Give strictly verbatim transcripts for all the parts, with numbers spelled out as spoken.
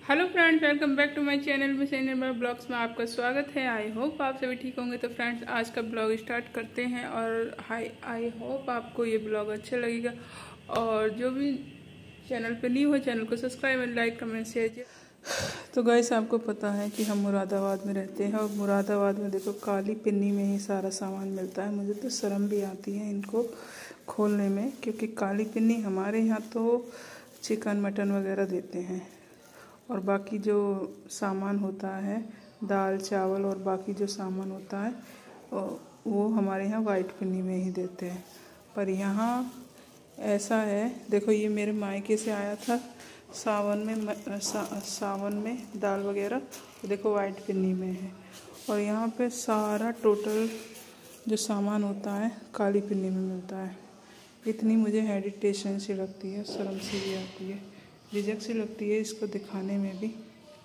Hello friends, welcome back to my channel miss Nirmal blogs में आपका स्वागत है। आई होप आप सभी ठीक होंगे। तो फ्रेंड्स, आज का ब्लॉग स्टार्ट करते हैं और हाई आई होप आपको ये ब्लॉग अच्छा लगेगा। और जो भी चैनल पे न्यू हो, चैनल को subscribe and like comment share. तो गाइस, आपको पता है कि हम मुरादाबाद में रहते हैं और मुरादाबाद में देखो काली पिन्नी में ही सारा सामान मिलता है। मुझे तो शर्म भी आती है इनको खोलने में, क्योंकि काली पिन्नी हमारे यहाँ तो चिकन मटन वगैरह देते हैं और बाकी जो सामान होता है दाल चावल और बाकी जो सामान होता है वो हमारे यहाँ वाइट पिन्नी में ही देते हैं। पर यहाँ ऐसा है, देखो ये मेरे मायके से आया था सावन में सा, सावन में दाल वगैरह, तो देखो वाइट पिन्नी में है। और यहाँ पे सारा टोटल जो सामान होता है काली पिन्नी में मिलता है। इतनी मुझे हेडिटेशन सी लगती है, शर्म सी भी आती है, झिझक सी लगती है इसको दिखाने में भी।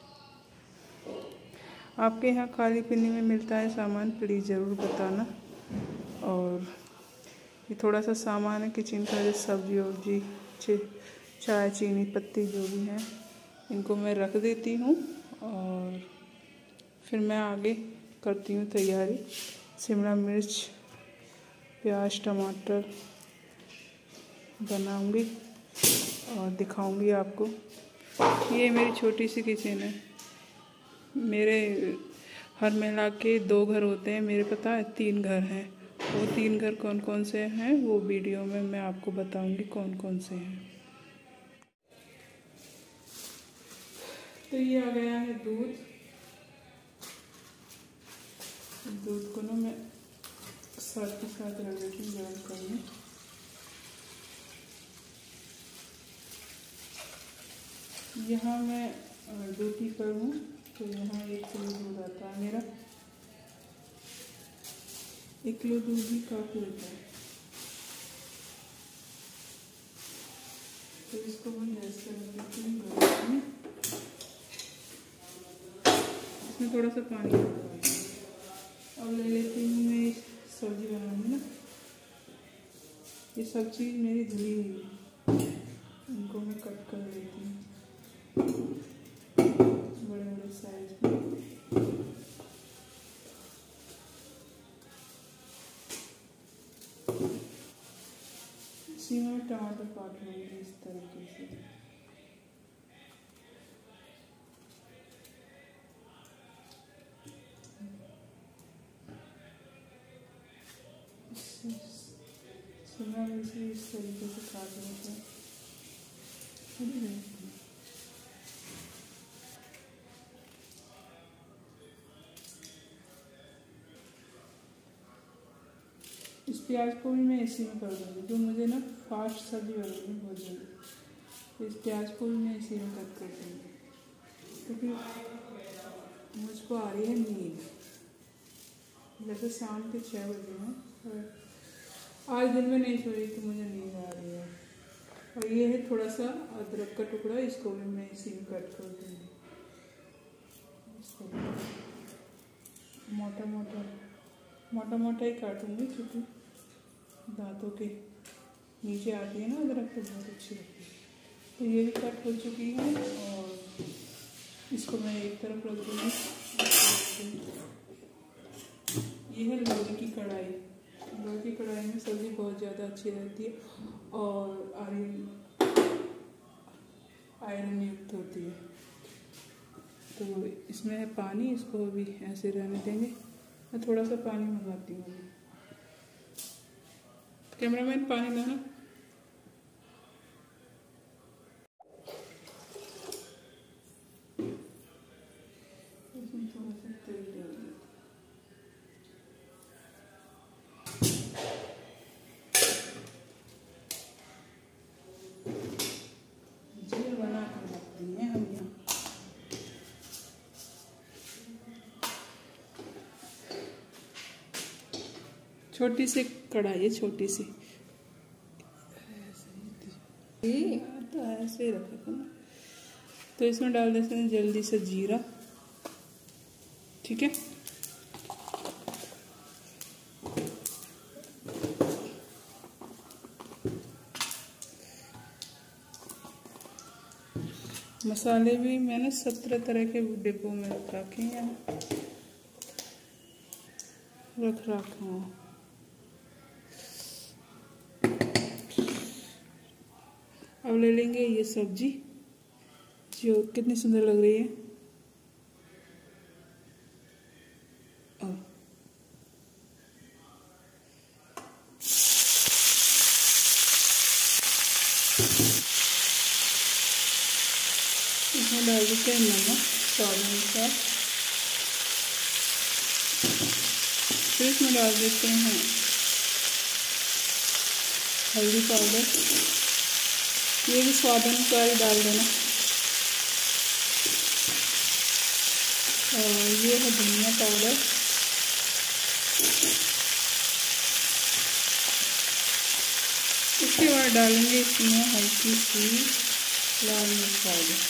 आपके यहाँ काली पिन्नी में मिलता है सामान, प्लीज़ ज़रूर बताना। और ये थोड़ा सा सामान है किचन का, जो सब्जी वब्जी चाय चीनी पत्ती जो भी है इनको मैं रख देती हूँ और फिर मैं आगे करती हूँ तैयारी। शिमला मिर्च प्याज टमाटर बनाऊँगी और दिखाऊंगी आपको। ये मेरी छोटी सी किचन है। मेरे हर महिला के दो घर होते हैं, मेरे पता है तीन घर हैं। वो तीन घर कौन कौन से हैं वो वीडियो में मैं आपको बताऊंगी कौन कौन से हैं। तो ये आ गया है दूध। दूध को ना मैं साथ के साथ रख देती हूँ गर्म करने। यहाँ मैं ड्यूटी पर हूँ तो यहाँ एक किलो दूध आता है मेरा। एक किलो दूध भी काफ़ी होता है। तो इसको मैं गैस पर रख देती हूँ गैस में। इसमें थोड़ा सा पानी अब ले लेती हूँ मैं सब्जी बनाऊँगी ना। ये सब्जी मेरी धुली हुई है, इनको मैं कट कर लेती हूँ बड़े बड़े साइज में। इसी में टमाटर काट लूँगी इस तरीके से। शिमला मिर्च भी इस तरीके से काट लेते हैं। इस प्याज को भी मैं इसी में कर दूँगी, जो मुझे ना फास्ट सब्जी बनानी बहुत जल्दी। तो इस प्याज को भी मैं इसी में कट कर दूँगी, क्योंकि मुझको आ रही है नींद। जैसे शाम के छः बजे हैं, आज दिन में नहीं सोई तो मुझे नींद आ रही है। और ये है थोड़ा सा अदरक का टुकड़ा, इसको भी मैं इसी में कट कर दूँगी। मोटा मोटा मोटा मोटा ही काटूँगी, क्योंकि दांतों के नीचे आती है ना अदरक, तो बहुत अच्छी लगती है। तो ये भी कट हो चुकी है और इसको मैं एक तरफ रख दूँगी। ये है लोहे की कढ़ाई। लोहे की कढ़ाई में सब्ज़ी बहुत ज़्यादा अच्छी रहती है और आयरन आयरन युक्त होती है। तो इसमें है पानी, इसको भी ऐसे रहने देंगे। मैं थोड़ा सा पानी मंगाती हूँ। कैमरामैन पानी लाना। इसमें थोड़ा सा तेल डाल दें। जीरा बना कर रखती हैं हम यहाँ। छोटी सी कढ़ाई है, छोटी सी। तो ऐसे ही रखा ना। तो इसमें डाल देते हैं जल्दी से जीरा। ठीक है, मसाले भी मैंने सत्रह तरह के डिब्बों में रख रखे हैं, रख रखा हूँ। अब ले लेंगे ये सब्जी जो कितनी सुंदर लग रही है। इसमें डाल देते हैं नमक स्वाद अनुसार। फिर इसमें डाल देते हैं हल्दी पाउडर, ये भी स्वाद अनुसार ही डाल देना। और ये है धनिया पाउडर, इसके बाद डालेंगे इसमें हल्की सी लाल मिर्च पाउडर।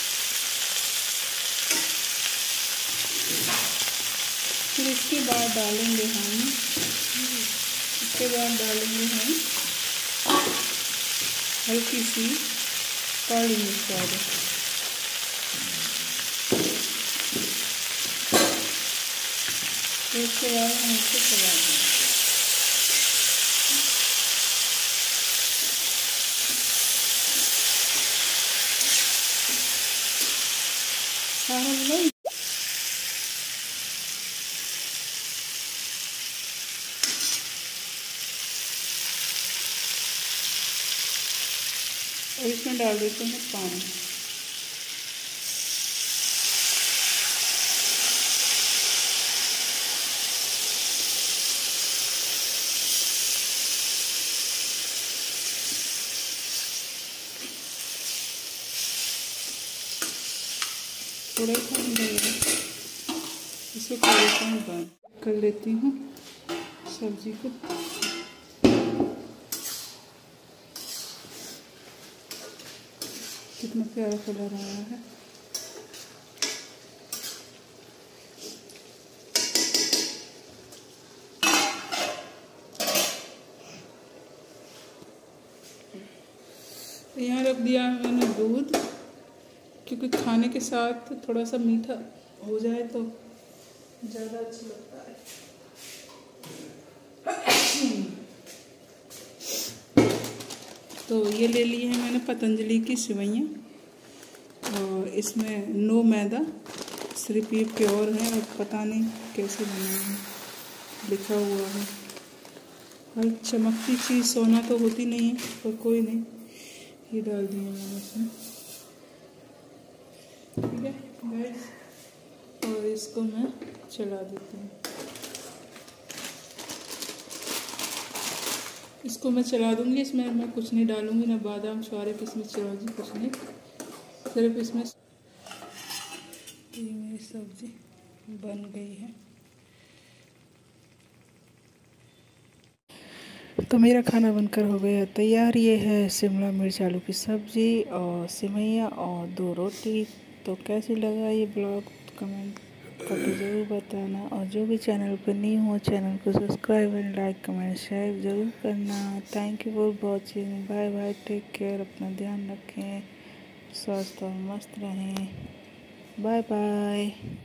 फिर इसके बाद डालेंगे हम इसके बाद डालेंगे हम हल्की सी काली मिर्च पाउडर। इसके बाद हम इसको चला देंगे। सारा मिला और इसमें डाल देते हैं पानी। थोड़ा पानी डालेंगे, इसको कर देते हैं बंद। कर लेती हूँ सब्जी को। कितना प्यारा कलर आया है। यहाँ रख दिया मैंने दूध, क्योंकि खाने के साथ थोड़ा सा मीठा हो जाए तो ज़्यादा अच्छा लगता है। तो ये ले लिए हैं मैंने पतंजलि की सेवइयाँ, और इसमें नो मैदा, सिर्फ ये प्योर है और पता नहीं कैसे बना है लिखा हुआ है। हर चमकती चीज़ सोना तो होती नहीं है, पर कोई नहीं, ये डाल दिया मैंने इसमें। ठीक है गाइस, और इसको मैं चला देती हूँ। इसको मैं चला दूंगी, इसमें मैं कुछ नहीं डालूंगी, ना बादाम छुआरे किसमें चिरौंजी, कुछ नहीं, सिर्फ इसमें। ये मेरी सब्जी बन गई है। तो मेरा खाना बनकर हो गया तैयार। ये है शिमला मिर्च आलू की सब्जी और सेवइयाँ और दो रोटी। तो कैसी लगा ये ब्लॉग कमेंट करके ज़रूर बताना, और जो भी चैनल पर न्यू हो चैनल को subscribe and like comment share ज़रूर करना। Thank you for watching. Bye bye, take care, अपना ध्यान रखें, स्वस्थ और मस्त रहें। Bye bye.